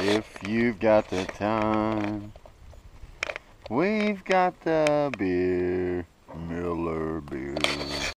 If you've got the time, we've got the beer, Miller beer.